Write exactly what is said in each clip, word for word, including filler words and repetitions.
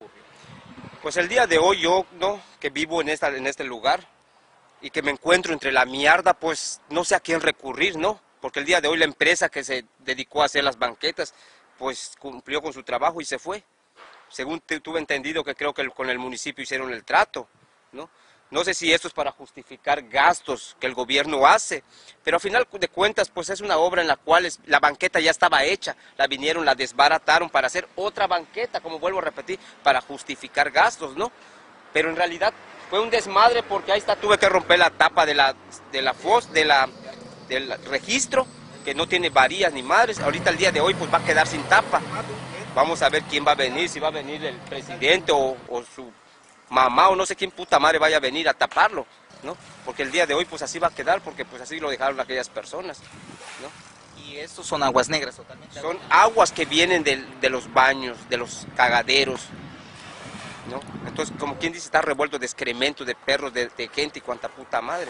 Pues el día de hoy yo, ¿no? Que vivo en, esta, en este lugar y que me encuentro entre la mierda, pues no sé a quién recurrir, ¿no? Porque el día de hoy la empresa que se dedicó a hacer las banquetas, pues cumplió con su trabajo y se fue. Según tuve entendido que creo que el, con el municipio hicieron el trato, ¿no? No sé si esto es para justificar gastos que el gobierno hace, pero al final de cuentas pues es una obra en la cual es, la banqueta ya estaba hecha, la vinieron, la desbarataron para hacer otra banqueta, como vuelvo a repetir, para justificar gastos, ¿no? Pero en realidad fue un desmadre porque ahí está, tuve que romper la tapa de la, de la FOS, de la, del registro, que no tiene varillas ni madres. Ahorita el día de hoy pues va a quedar sin tapa. Vamos a ver quién va a venir, si va a venir el presidente o, o su mamá o no sé quién puta madre vaya a venir a taparlo, ¿no? Porque el día de hoy pues así va a quedar, porque pues así lo dejaron aquellas personas, ¿no? Y estos son aguas negras totalmente. Son aguas que vienen de, de los baños, de los cagaderos, ¿no? Entonces, como quien dice, está revuelto de excremento, de perros, de, de gente y cuanta puta madre.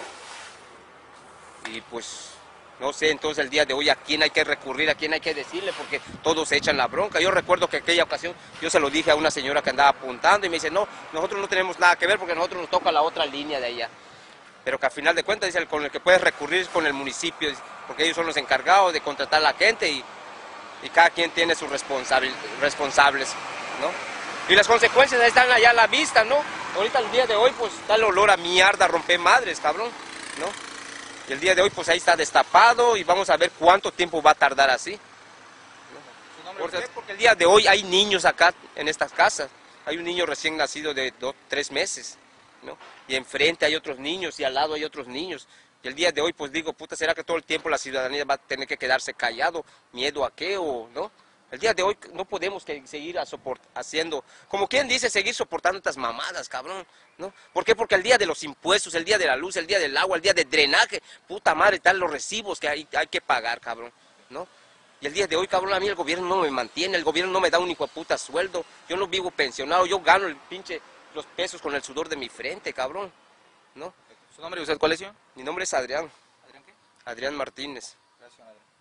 Y pues, no sé, entonces el día de hoy a quién hay que recurrir, a quién hay que decirle, porque todos se echan la bronca. Yo recuerdo que aquella ocasión yo se lo dije a una señora que andaba apuntando y me dice, no, nosotros no tenemos nada que ver porque nosotros nos toca la otra línea de allá. Pero que al final de cuentas, dice, con el que puedes recurrir es con el municipio, porque ellos son los encargados de contratar a la gente y, y cada quien tiene sus responsabil, responsables, ¿no? Y las consecuencias están allá a la vista, ¿no? Ahorita el día de hoy, pues, está el olor a mierda, romper madres, cabrón, ¿no? Y el día de hoy, pues, ahí está destapado y vamos a ver cuánto tiempo va a tardar así. ¿No? Porque, porque el día de hoy hay niños acá en estas casas. Hay un niño recién nacido de dos, tres meses, ¿no? Y enfrente hay otros niños y al lado hay otros niños. Y el día de hoy, pues, digo, puta, ¿será que todo el tiempo la ciudadanía va a tener que quedarse callado? ¿Miedo a qué o no? El día de hoy no podemos que seguir a soport haciendo, como quien dice, seguir soportando estas mamadas, cabrón, ¿no? ¿Por qué? Porque el día de los impuestos, el día de la luz, el día del agua, el día del drenaje, puta madre, están los recibos que hay, hay que pagar, cabrón, ¿no? Y el día de hoy, cabrón, a mí el gobierno no me mantiene, el gobierno no me da un hijo de puta sueldo, yo no vivo pensionado, yo gano el pinche, los pesos con el sudor de mi frente, cabrón, ¿no? ¿Su nombre y usted cuál es, señor? Mi nombre es Adrián. ¿Adrián qué? Adrián Martínez. Gracias, Adrián.